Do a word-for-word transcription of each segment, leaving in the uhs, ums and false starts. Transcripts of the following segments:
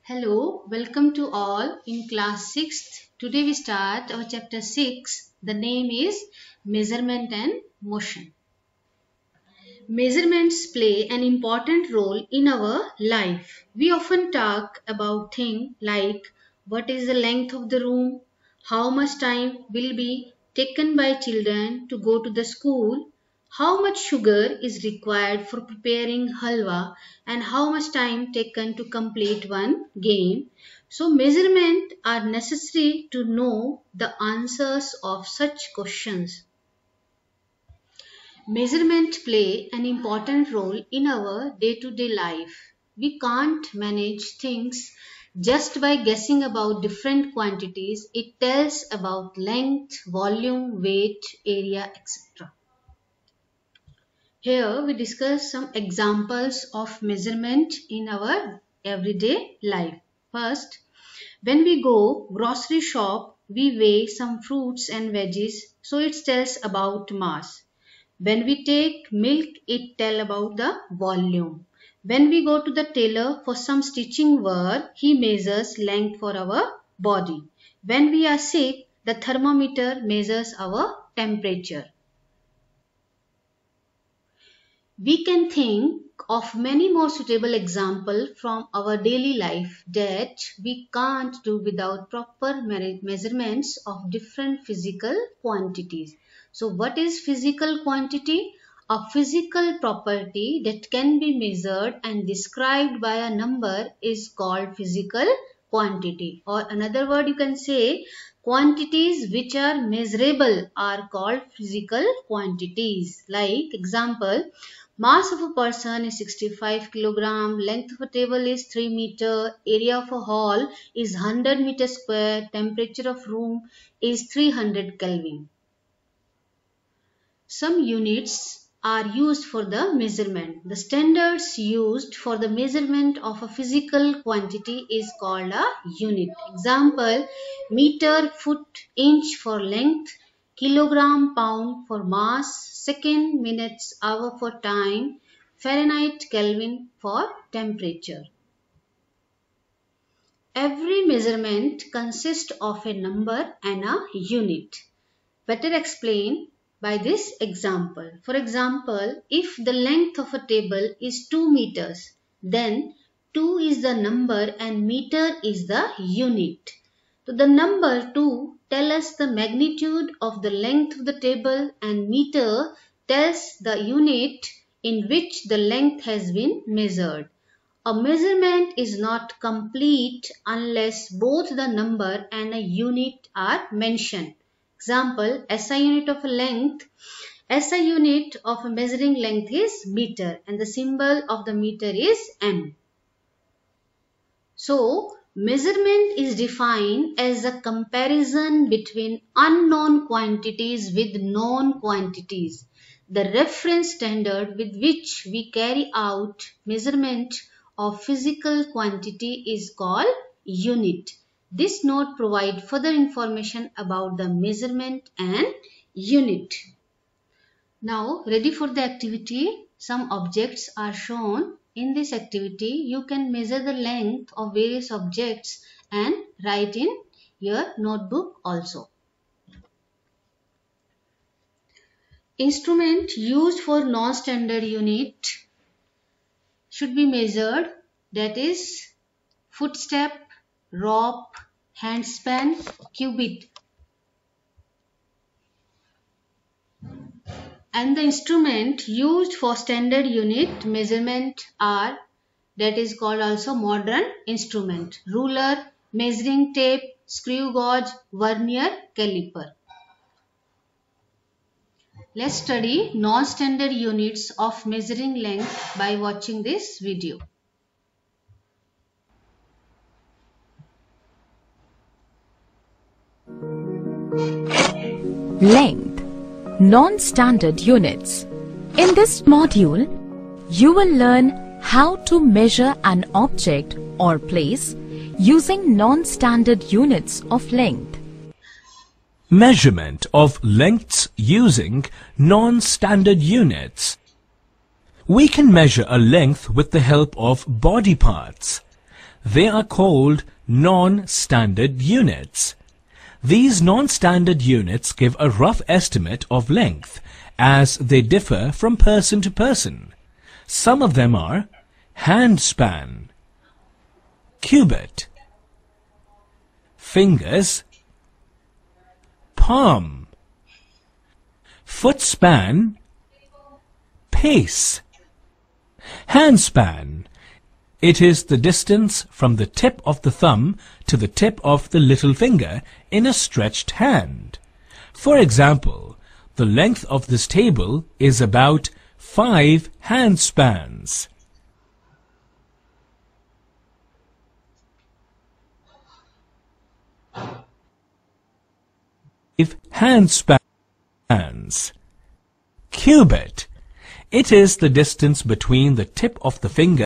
Hello, welcome to all in class sixth. Today we start our chapter six. The name is Measurement and Motion. Measurements play an important role in our life. We often talk about things like what is the length of the room, how much time will be taken by children to go to the school, how much sugar is required for preparing halwa, and how much time taken to complete one game. So measurements are necessary to know the answers of such questions. Measurements play an important role in our day-to-day life. We can't manage things just by guessing about different quantities. It tells about length, volume, weight, area, et cetera. Here we discuss some examples of measurement in our everyday life. First, when we go grocery shop, we weigh some fruits and veggies, so it tells about mass. When we take milk, it tells about the volume. When we go to the tailor for some stitching work, he measures length for our body. When we are sick, the thermometer measures our temperature. We can think of many more suitable examples from our daily life that we can't do without proper measurements of different physical quantities. So what is physical quantity? A physical property that can be measured and described by a number is called physical quantity. Or another word you can say, quantities which are measurable are called physical quantities. Like example, mass of a person is sixty-five kilogram, length of a table is three meter, area of a hall is one hundred meter square, temperature of room is three hundred Kelvin. Some units are used for the measurement. The standards used for the measurement of a physical quantity is called a unit. Example, meter, foot, inch for length, kilogram, pound for mass, second, minutes, hour for time, Fahrenheit, Kelvin for temperature. Every measurement consists of a number and a unit. Better explain by this example. For example, if the length of a table is two meters, then two is the number and meter is the unit. So the number two tells us the magnitude of the length of the table and meter tells the unit in which the length has been measured. A measurement is not complete unless both the number and a unit are mentioned. Example, S I unit of a length. S I unit of a measuring length is meter and the symbol of the meter is M. So, measurement is defined as a comparison between unknown quantities with known quantities. The reference standard with which we carry out measurement of physical quantity is called unit. This note provides further information about the measurement and unit. Now, ready for the activity? Some objects are shown. In this activity, you can measure the length of various objects and write in your notebook also. Instrument used for non-standard unit should be measured, that is footstep, rope, handspan, cubit. And the instrument used for standard unit measurement are, that is called also modern instrument, ruler, measuring tape, screw gauge, vernier, caliper. Let's study non-standard units of measuring length by watching this video. Length, non-standard units. In this module, you will learn how to measure an object or place using non-standard units of length. Measurement of lengths using non-standard units. We can measure a length with the help of body parts. They are called non-standard units. These non-standard units give a rough estimate of length as they differ from person to person. Some of them are handspan, cubit, fingers, palm, footspan, pace. Handspan. It is the distance from the tip of the thumb to the tip of the little finger in a stretched hand. For example, the length of this table is about five handspans. Five handspans. Cubit. It is the distance between the tip of the finger.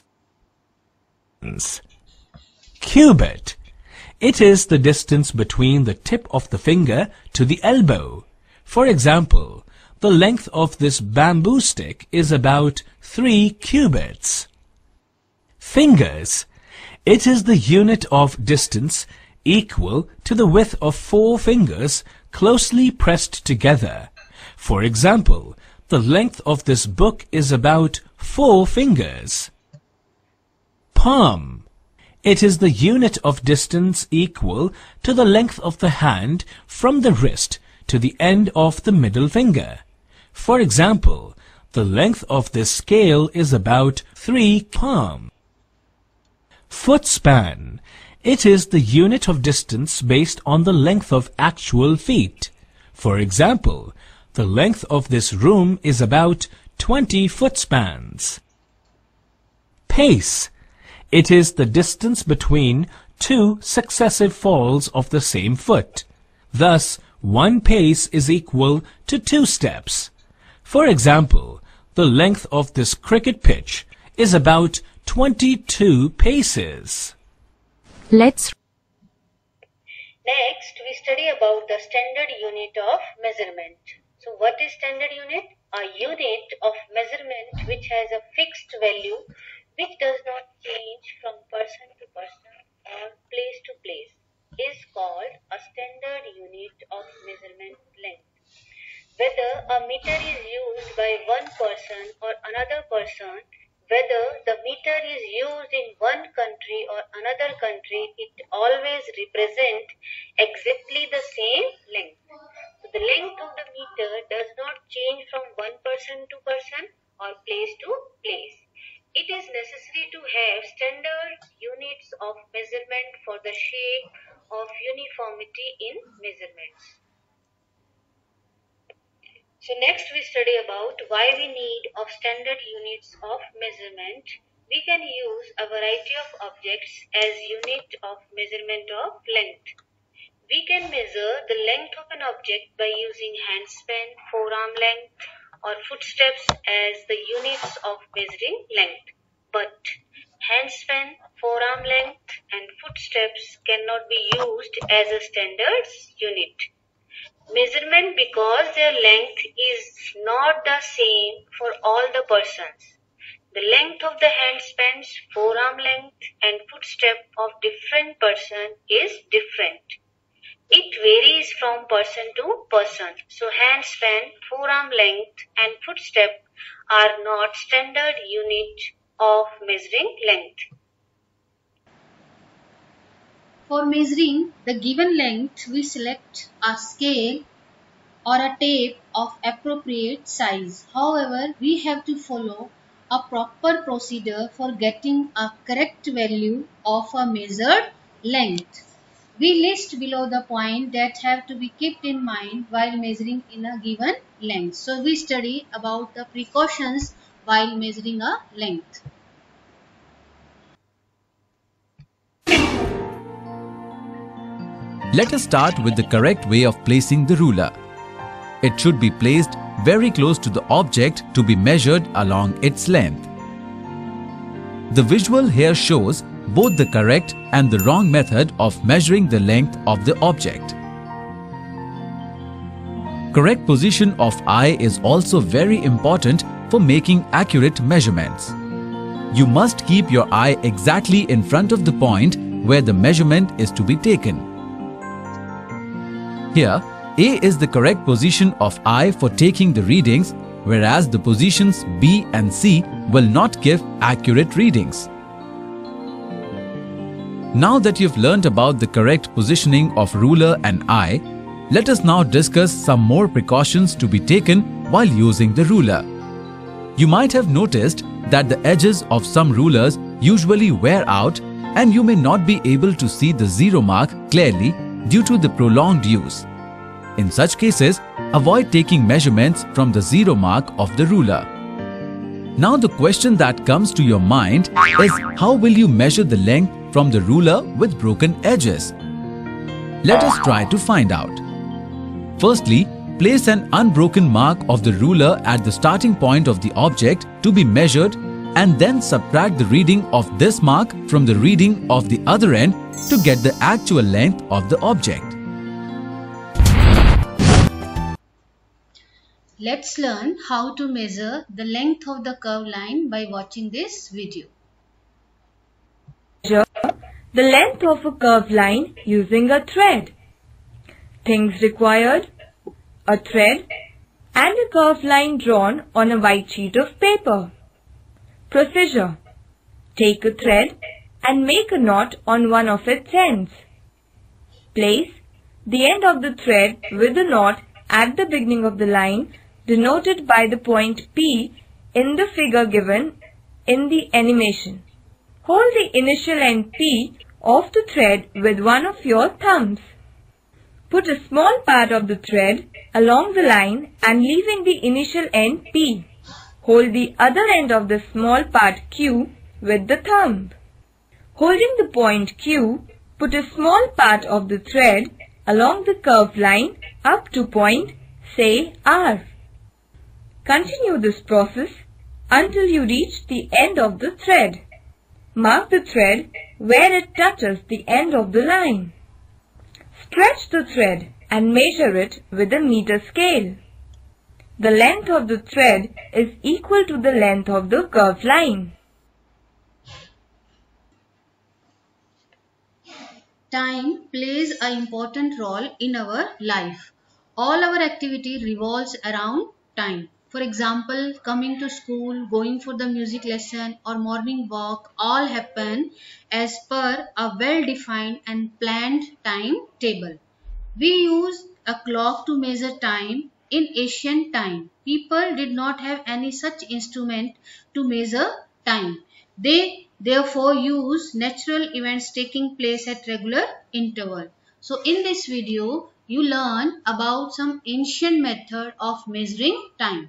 Cubit. It is the distance between the tip of the finger to the elbow. For example, the length of this bamboo stick is about three cubits. Fingers. It is the unit of distance equal to the width of four fingers closely pressed together. For example, the length of this book is about four fingers. Palm. It is the unit of distance equal to the length of the hand from the wrist to the end of the middle finger. For example, the length of this scale is about three palms. Footspan. It is the unit of distance based on the length of actual feet. For example, the length of this room is about twenty footspans. Pace. It is the distance between two successive falls of the same foot. Thus, one pace is equal to two steps. For example, the length of this cricket pitch is about twenty-two paces. Let's Next, we study about the standard unit of measurement. So, what is standard unit? A unit of measurement which has a fixed value which does not change from person to person or place to place is called a standard unit of measurement length. Whether a meter is used by one person or another person, whether the meter is used in one country or another country, it always represents exactly the same length. So the length of the meter does not change from one person to person or place to place. It is necessary to have standard units of measurement for the sake of uniformity in measurements. So next we study about why we need of standard units of measurement. We can use a variety of objects as unit of measurement of length. We can measure the length of an object by using handspan, forearm length, or footsteps as the units of measuring length. But handspan, forearm length, and footsteps cannot be used as a standard unit. Measurement, because their length is not the same for all the persons. The length of the handspans, forearm length, and footstep of different person is different. It varies from person to person. So handspan, forearm length, and footstep are not standard unit of measuring length. For measuring the given length, we select a scale or a tape of appropriate size. However, we have to follow a proper procedure for getting a correct value of a measured length. We list below the points that have to be kept in mind while measuring in a given length. So we study about the precautions while measuring a length. Let us start with the correct way of placing the ruler. It should be placed very close to the object to be measured along its length. The visual here shows both the correct and the wrong method of measuring the length of the object. Correct position of eye is also very important for making accurate measurements. you must keep your eye exactly in front of the point where the measurement is to be taken. Here, A is the correct position of eye for taking the readings, whereas the positions B and C will not give accurate readings. Now that you've learnt about the correct positioning of ruler and eye, let us now discuss some more precautions to be taken while using the ruler. You might have noticed that the edges of some rulers usually wear out and you may not be able to see the zero mark clearly due to the prolonged use. In such cases, avoid taking measurements from the zero mark of the ruler. Now the question that comes to your mind is, how will you measure the length from the ruler with broken edges? Let us try to find out. Firstly, place an unbroken mark of the ruler at the starting point of the object to be measured, and then subtract the reading of this mark from the reading of the other end to get the actual length of the object. Let's learn how to measure the length of the curved line by watching this video. Measure the length of a curved line using a thread. Things required: a thread and a curved line drawn on a white sheet of paper. Procedure: take a thread and make a knot on one of its ends. Place the end of the thread with the knot at the beginning of the line denoted by the point P in the figure given in the animation. Hold the initial end P of the thread with one of your thumbs. Put a small part of the thread along the line and leaving the initial end P. Hold the other end of the small part Q with the thumb. Holding the point Q, put a small part of the thread along the curved line up to point, say R. Continue this process until you reach the end of the thread. Mark the thread where it touches the end of the line. Stretch the thread and measure it with a meter scale. The length of the thread is equal to the length of the curved line. Time plays an important role in our life. All our activity revolves around time. For example, coming to school, going for the music lesson or morning walk all happen as per a well-defined and planned timetable. We use a clock to measure time. In ancient time, people did not have any such instrument to measure time. They therefore use natural events taking place at regular interval. So in this video, you learn about some ancient method of measuring time.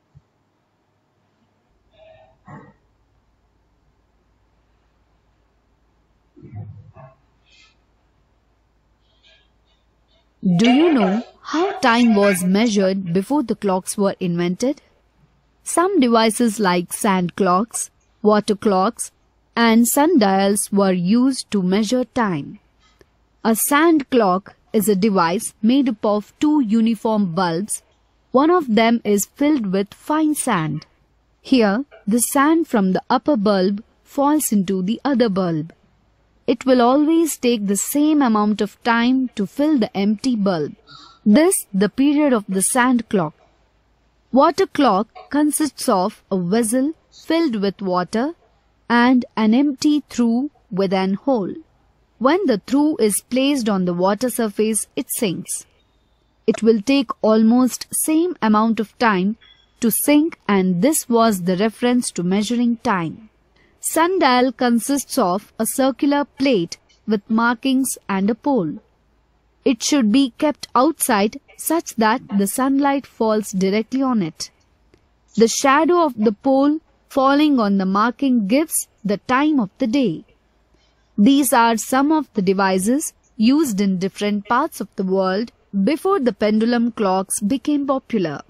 Do you know how time was measured before the clocks were invented? Some devices like sand clocks, water clocks, and sundials were used to measure time. A sand clock is a device made up of two uniform bulbs. One of them is filled with fine sand. Here, the sand from the upper bulb falls into the other bulb. It will always take the same amount of time to fill the empty bulb. This the period of the sand clock. Water clock consists of a vessel filled with water and an empty trough with an hole. When the trough is placed on the water surface, it sinks. It will take almost same amount of time to sink, and this was the reference to measuring time. Sundial consists of a circular plate with markings and a pole. It should be kept outside such that the sunlight falls directly on it. The shadow of the pole falling on the marking gives the time of the day. These are some of the devices used in different parts of the world before the pendulum clocks became popular.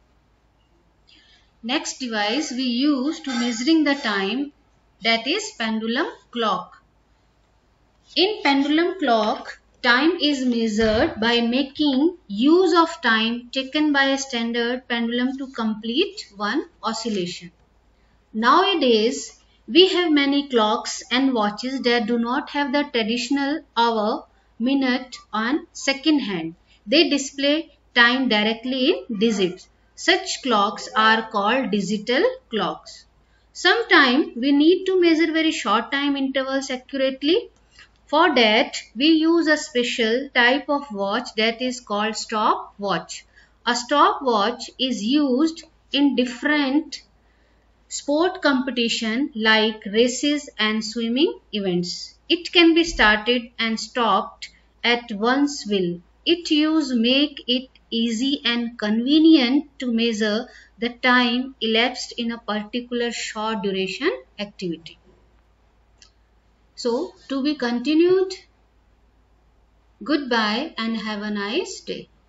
Next device we use to measuring the time, that is pendulum clock. In pendulum clock, time is measured by making use of time taken by a standard pendulum to complete one oscillation. Nowadays, We have many clocks and watches that do not have the traditional hour, minute and second hand. They display time directly in digits. Such clocks are called digital clocks. Sometimes we need to measure very short time intervals accurately. For that, we use a special type of watch that is called stopwatch. A stopwatch is used in different sport competition like races and swimming events. It can be started and stopped at one's will. Its use make it easy and convenient to measure the time elapsed in a particular short duration activity. So, to be continued. Goodbye and have a nice day.